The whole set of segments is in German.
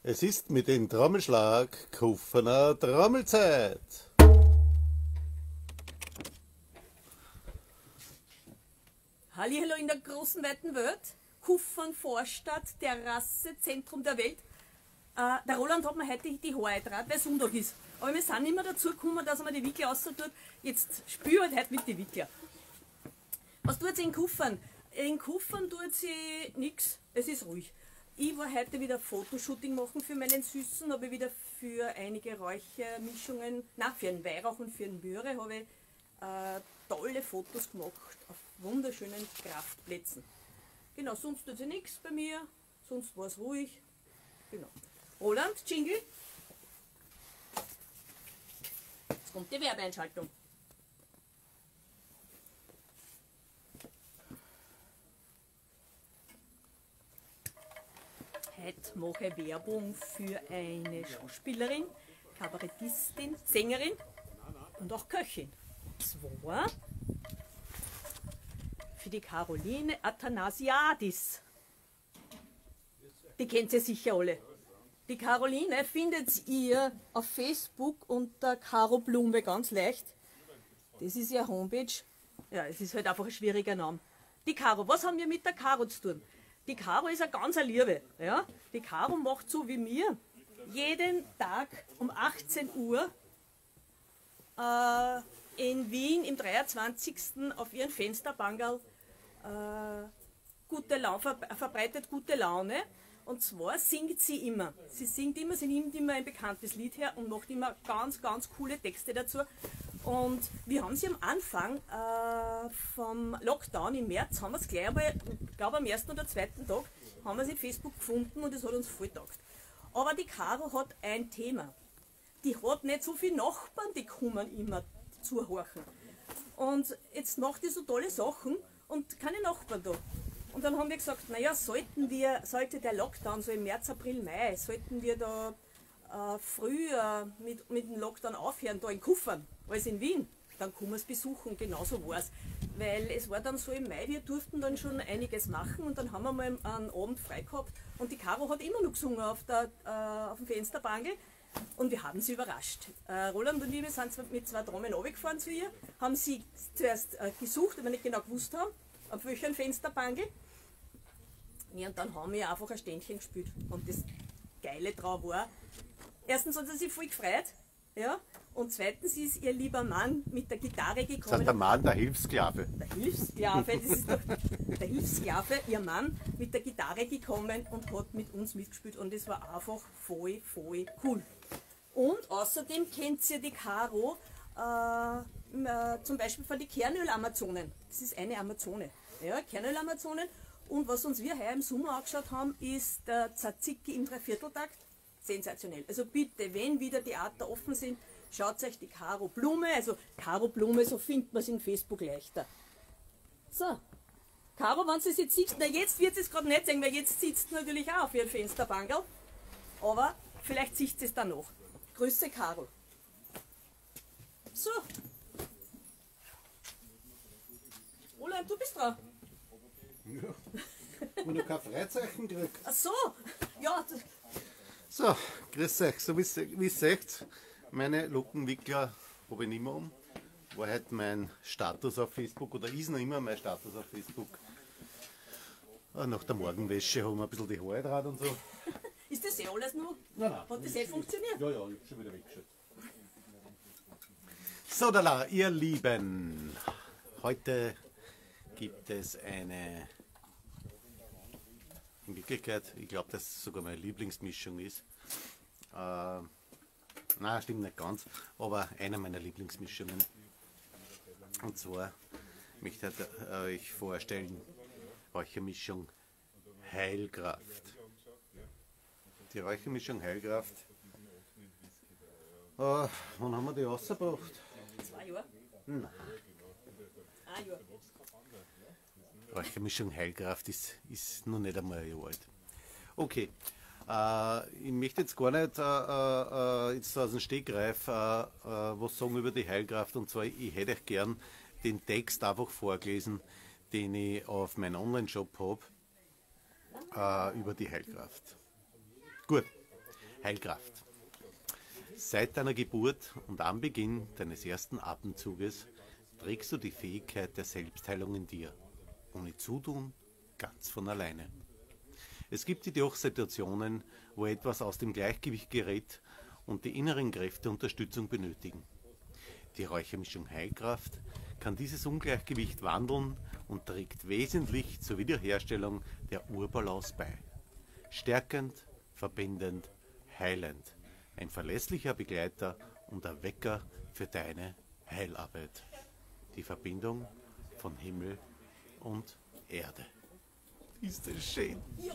Es ist mit dem Trommelschlag Kuffener Trommelzeit. Hallihallo in der großen weiten Welt. Kuffern, Vorstadt, Terrasse, Zentrum der Welt. Der Roland hat mir heute die Haare eingetragen, weil Sonntag ist. Aber wir sind nicht mehr dazu gekommen, dass er mir die Wickler raus tut. Jetzt spüre ich halt heute mit den Wickler. Was tut sie in Kuffern? In Kuffern tut sie nichts. Es ist ruhig. Ich war heute wieder Fotoshooting machen für meinen Süßen, habe wieder für einige Räuchermischungen, nein, für einen Weihrauch und für einen Möhre habe ich tolle Fotos gemacht auf wunderschönen Kraftplätzen. Genau, sonst tut sie nichts bei mir, sonst war es ruhig. Genau. Roland, Jingle. Jetzt kommt die Werbeeinschaltung. Heute mache ich Werbung für eine Schauspielerin, Kabarettistin, Sängerin und auch Köchin. Zwar für die Caroline Athanasiadis. Die kennt ihr sicher alle. Die Caroline findet ihr auf Facebook unter Caro Blume ganz leicht. Das ist ihr Homepage. Ja, es ist halt einfach ein schwieriger Name. Die Caro, was haben wir mit der Caro zu tun? Die Caro ist eine ganz Liebe. Ja? Die Caro macht so wie mir. Jeden Tag um 18 Uhr in Wien im 23. auf ihren Fensterbangerl verbreitet gute Laune. Und zwar singt sie immer. Sie singt immer, sie nimmt immer ein bekanntes Lied her und macht immer ganz, ganz coole Texte dazu. Und wir haben sie am Anfang vom Lockdown im März, haben wir es gleich einmal, ich glaube am ersten oder zweiten Tag, haben wir sie auf Facebook gefunden und es hat uns voll getaugt. Aber die Caro hat ein Thema. Die hat nicht so viele Nachbarn, die kommen immer zuhorchen. Und jetzt macht die so tolle Sachen und keine Nachbarn da. Und dann haben wir gesagt, naja, sollte der Lockdown so im März, April, Mai, sollten wir da früher mit dem Lockdown aufhören, da in Kuffern, als in Wien, dann kommen wir es besuchen, genauso war es. Weil es war dann so im Mai, wir durften dann schon einiges machen und dann haben wir mal einen Abend frei gehabt und die Caro hat immer noch gesungen auf dem Fensterbangel und wir haben sie überrascht. Roland und ich, wir sind mit zwei Damen runtergefahren zu ihr, haben sie zuerst gesucht, weil wir nicht genau gewusst haben, auf welchem Fensterbangel. Ja, und dann haben wir einfach ein Ständchen gespielt und das Geile drauf war, erstens hat sie sich voll gefreut, ja, und zweitens ist ihr lieber Mann mit der Gitarre gekommen. Das heißt der Mann, der Hilfssklave. Der Hilfssklave, das ist doch der Hilfssklave, ihr Mann mit der Gitarre gekommen und hat mit uns mitgespielt und es war einfach voll cool. Und außerdem kennt ihr die Caro zum Beispiel von den Kernöl-Amazonen. Das ist eine Amazone, ja, Kernöl-Amazonen. Und was uns wir heuer im Sommer angeschaut haben, ist der Tzatziki im Dreivierteltakt. Sensationell. Also bitte, wenn wieder Theater offen sind, schaut euch die Caro Blume, also Caro Blume, so findet man es in Facebook leichter. So, Caro, wenn du es jetzt siehst, na jetzt wird es gerade nicht sehen, weil jetzt sitzt natürlich auch auf ihrem Fensterbangel, aber vielleicht sieht es dann noch. Grüße, Caro. So. Roland, du bist dran. Ja. Und ich kein Freizeichen krieg. Ach so, ja. So, grüß euch. So wie ihr seht, meine Lockenwickler habe ich nicht mehr um. War heute mein Status auf Facebook oder ist noch immer mein Status auf Facebook. Nach der Morgenwäsche haben wir ein bisschen die Haare dran und so. Ist das alles nur? Nein. Hat das funktioniert? Ja, ich habe schon wieder weggeschaut. So, da, ihr Lieben. Heute gibt es eine, in Wirklichkeit, ich glaube, dass es sogar meine Lieblingsmischung ist. Nein, stimmt nicht ganz, aber einer meiner Lieblingsmischungen. Und zwar möchte ich euch vorstellen, Räuchermischung Heilkraft. Die Räuchermischung Heilkraft, wann haben wir die rausgebracht? 2 Jahre? Nein. 1 Jahr. Räuchermischung Heilkraft ist noch nicht einmal ein Jahr alt. Okay, ich möchte jetzt gar nicht jetzt aus dem Stegreif was sagen über die Heilkraft, und zwar, ich hätte euch gern den Text einfach vorgelesen, den ich auf meinem Online-Shop habe, über die Heilkraft. Gut, Heilkraft. Seit deiner Geburt und am Beginn deines ersten Atemzuges trägst du die Fähigkeit der Selbstheilung in dir. Ohne Zutun, ganz von alleine. Es gibt jedoch Situationen, wo etwas aus dem Gleichgewicht gerät und die inneren Kräfte Unterstützung benötigen. Die Räuchermischung Heilkraft kann dieses Ungleichgewicht wandeln und trägt wesentlich zur Wiederherstellung der Urbalance bei. Stärkend, verbindend, heilend. Ein verlässlicher Begleiter und Erwecker für deine Heilarbeit. Die Verbindung von Himmel und Erde. Ist das schön? Ja.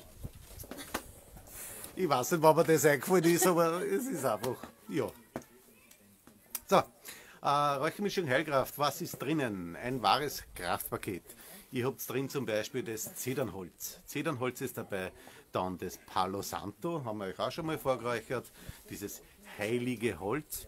Ich weiß nicht, wann mir das eingefallen ist, aber es ist einfach, ja. So, Räuchermischung Heilkraft, was ist drinnen? Ein wahres Kraftpaket. Ihr habt drin zum Beispiel das Zedernholz. Zedernholz ist dabei, dann das Palo Santo, haben wir euch auch schon mal vorgeräuchert, dieses heilige Holz.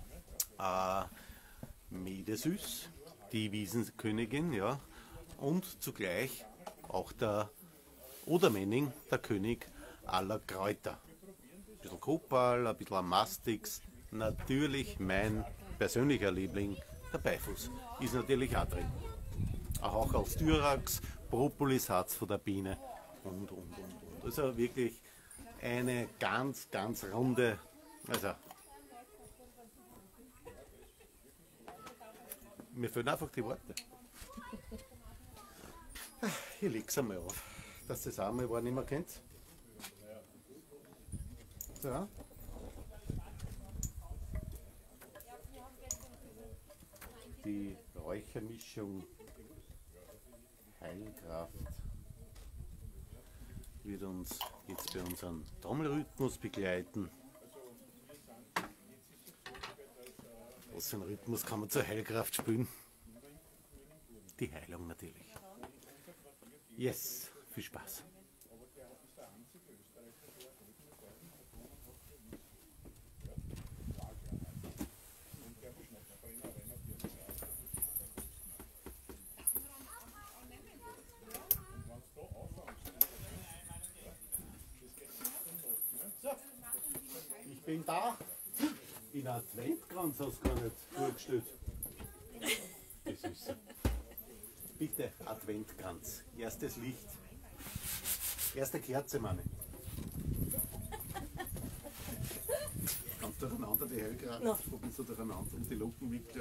Medesüß, die Wiesenkönigin, ja, und zugleich auch der Odermenning, der König aller Kräuter. Ein bisschen Kopal, ein bisschen Mastix, natürlich mein persönlicher Liebling, der Beifuß, ist natürlich auch drin. Auch aus Styrax, Propolisharz von der Biene und. Also wirklich eine ganz, ganz runde, also mir fehlen einfach die Worte. Ich lege es einmal auf, dass das auch mal nicht mehr kennt. So. Die Räuchermischung Heilkraft wird uns jetzt bei unserem Trommelrhythmus begleiten. Was für einen Rhythmus kann man zur Heilkraft spielen? Die Heilung natürlich. Yes, viel Spaß. Ich bin da. In Adventkranz hast du gar nicht vorgestellt. Das ist so. Bitte, Adventkranz. Erstes Licht. Erste Kerze, Mann. Ganz durcheinander die Hellkraft. No. Gucken so durcheinander und die Lockenwickler.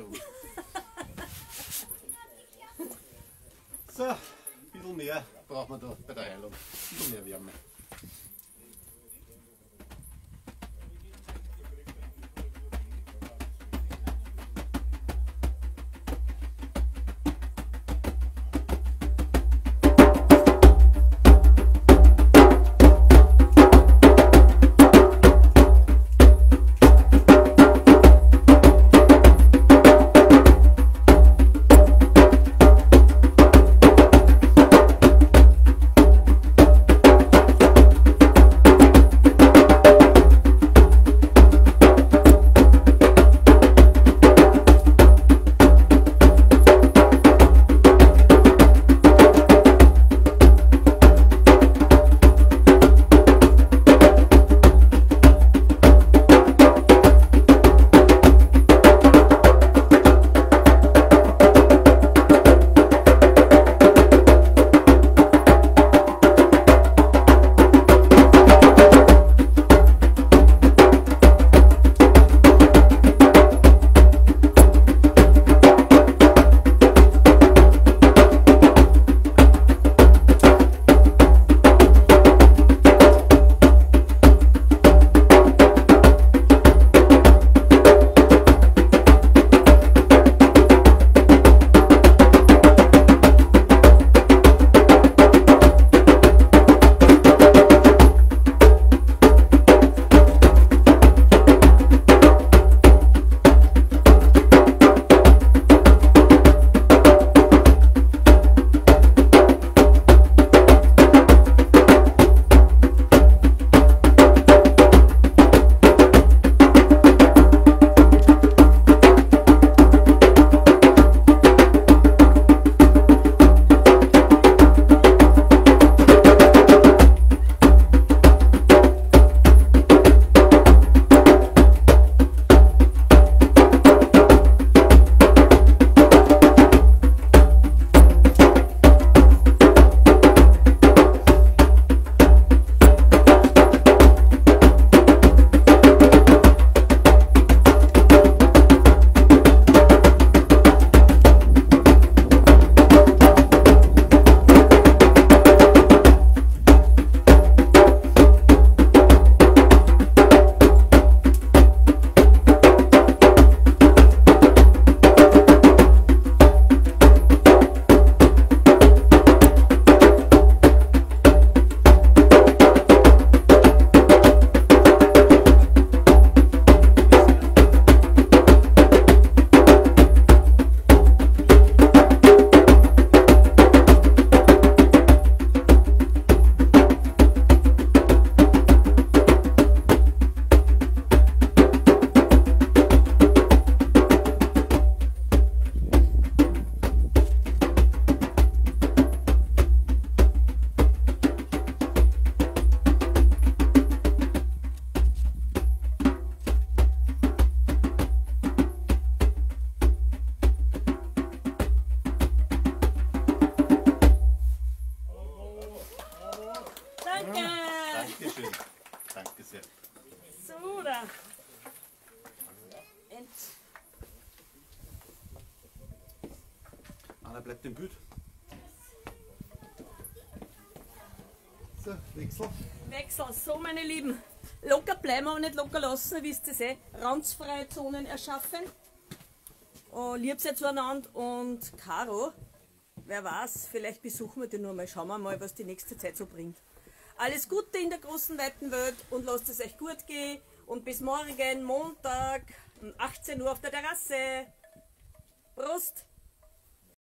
So, ein bisschen mehr braucht man da bei der Heilung. Ein bisschen mehr Wärme. Bitteschön. Danke sehr. So, da. Und Anna bleibt im Bild. So, Wechsel. Wechsel. So, meine Lieben. Locker bleiben, aber nicht locker lassen, wisst ihr eh. Ranzfreie Zonen erschaffen. Lieb seid zueinander und Caro, wer weiß, vielleicht besuchen wir die nur mal. Schauen wir mal, was die nächste Zeit so bringt. Alles Gute in der großen, weiten Welt und lasst es euch gut gehen. Und bis morgen, Montag, um 18 Uhr auf der Terrasse. Prost!